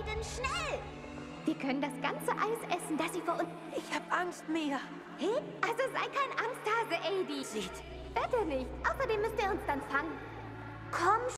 Aiden, schnell! Wir können das ganze Eis essen, das sie vor uns... Ich hab Angst, Mia. Hey, also sei kein Angsthase, Adi. Sieht. Wird er nicht. Außerdem müsst ihr uns dann fangen. Komm